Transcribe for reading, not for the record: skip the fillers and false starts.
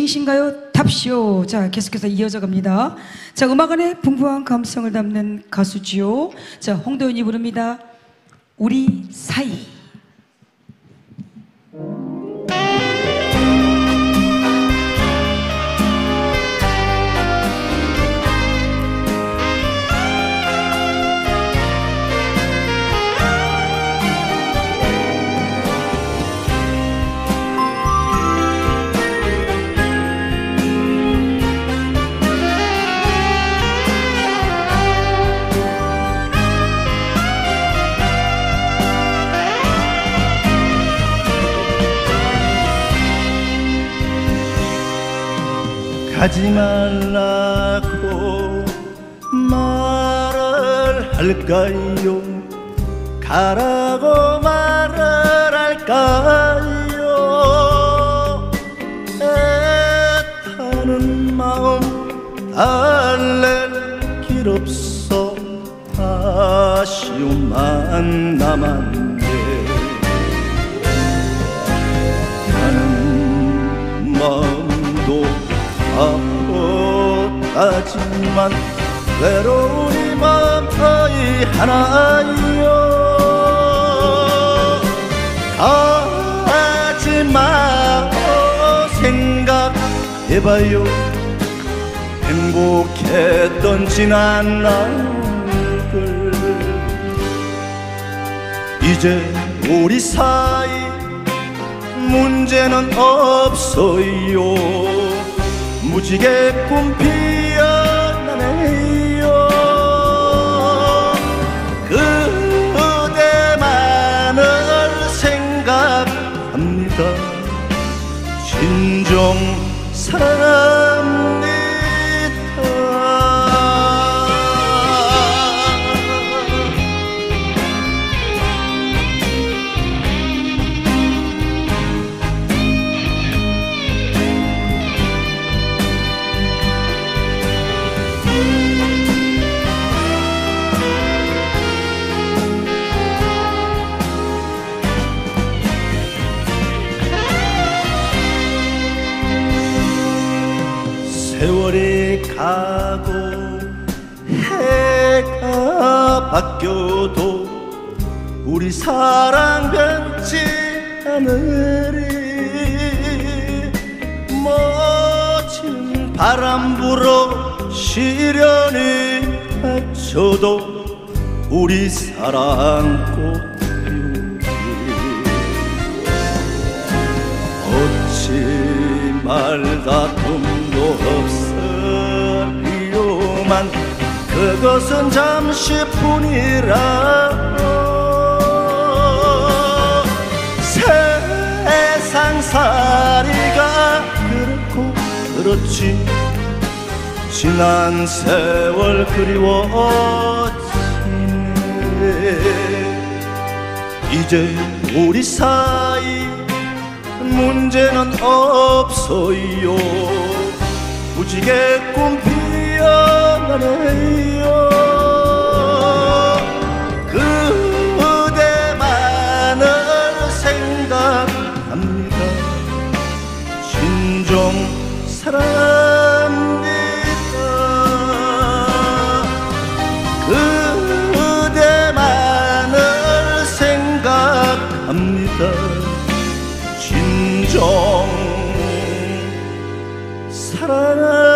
진심이신가요? 답시오. 자, 계속해서 이어져 갑니다. 자, 음악 안에 풍부한 감성을 담는 가수지요. 자, 홍도연이 부릅니다. 우리 사이. 가지 말라고 말을 할까요? 가라고 말을 할까요? 애타는 마음 달랠 길 없어 아쉬움만 남았네. 나는 마음도 아프다지만 외로운 이 마음 거의 하나요. 가지마 생각해봐요. 행복했던 지난 날들 이제 우리 사이 문제는 없어요. 무지개 꿈 피어나네요. 그대만을 생각합니다. 진정 사랑합니다. 세월이 가고 해가 바뀌어도 우리 사랑 변치 않으리. 멋진 바람 불어 시련이 닥쳐도 우리 사랑 꼭 피우리. 어찌 말다툼도 없으리요만 그것은 잠시뿐이라. 세상살이가 그렇고 그렇지. 지난 세월 그리워지네. 이제 우리 사이 문제는 없어요. 무지개 꿈 피어나네요. 그대만을 생각합니다. 진정 사랑합니다. 그대만을 생각합니다. 진정 사랑합니다.